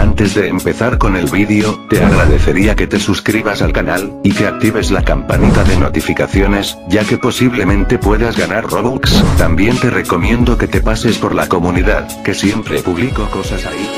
Antes de empezar con el vídeo, te agradecería que te suscribas al canal, y que actives la campanita de notificaciones, ya que posiblemente puedas ganar Robux. También te recomiendo que te pases por la comunidad, que siempre publico cosas ahí.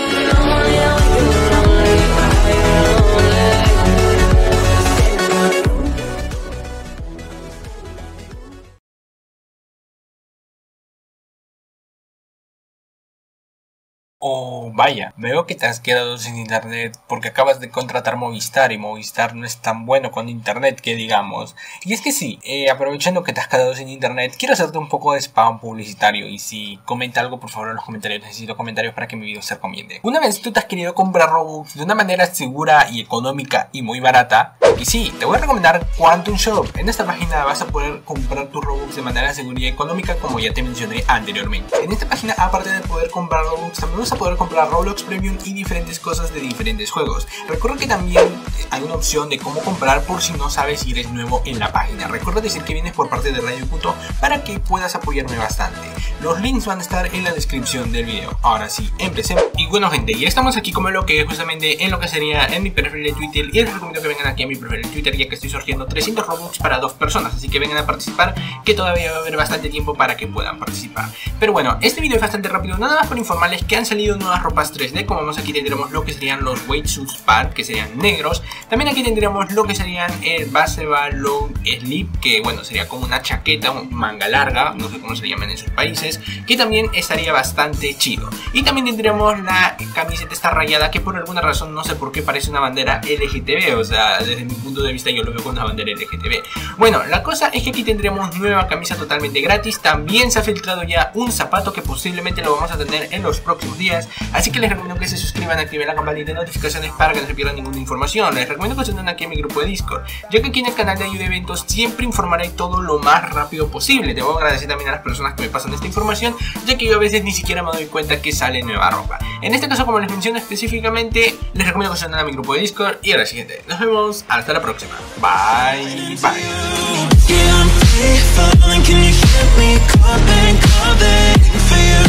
Oh, vaya, veo que te has quedado sin internet porque acabas de contratar Movistar y Movistar no es tan bueno con internet que digamos. Y es que sí, aprovechando que te has quedado sin internet, quiero hacerte un poco de spam publicitario y si comenta algo por favor en los comentarios, necesito comentarios para que mi video se recomiende. Una vez tú te has querido comprar Robux de una manera segura y económica y muy barata, y sí, te voy a recomendar Quantum Shop. En esta página vas a poder comprar tus Robux de manera segura y económica como ya te mencioné anteriormente. En esta página, aparte de poder comprar Robux, también vas a poder comprar Roblox Premium y diferentes cosas de diferentes juegos. Recuerda que también hay una opción de cómo comprar por si no sabes si eres nuevo en la página. Recuerda decir que vienes por parte de Radio Puto para que puedas apoyarme bastante. Los links van a estar en la descripción del video. Ahora sí, empecemos. Y bueno gente, ya estamos aquí como lo que es justamente en lo que sería en mi perfil de Twitter, y les recomiendo que vengan aquí a mi perfil de Twitter ya que estoy sorteando 300 Robux para 2 personas, así que vengan a participar, que todavía va a haber bastante tiempo para que puedan participar. Pero bueno, este video es bastante rápido, nada más por informarles que han salido nuevas ropas 3D. Como vemos aquí tendremos lo que serían los Wetsuit Pad, que serían negros. También aquí tendremos lo que serían el Baseball Long Sleeve, que bueno, sería como una chaqueta, manga larga, no sé cómo se llaman en sus países, que también estaría bastante chido. Y también tendremos la camiseta esta rayada, que por alguna razón, no sé por qué, parece una bandera LGTB, o sea, desde mi punto de vista yo lo veo con una bandera LGTB. Bueno, la cosa es que aquí tendremos nueva camisa totalmente gratis. También se ha filtrado ya un zapato que posiblemente lo vamos a tener en los próximos días, así que les recomiendo que se suscriban, activen la campanita de notificaciones para que no se pierdan ninguna información. Les recomiendo que se unan aquí a mi grupo de Discord, ya que aquí en el canal de Ayuda Eventos siempre informaré todo lo más rápido posible. Debo agradecer también a las personas que me pasan esta información, ya que yo a veces ni siquiera me doy cuenta que sale nueva ropa. En este caso, como les menciono específicamente, les recomiendo que se unan a mi grupo de Discord. Y ahora siguiente, nos vemos hasta la próxima. Bye, bye.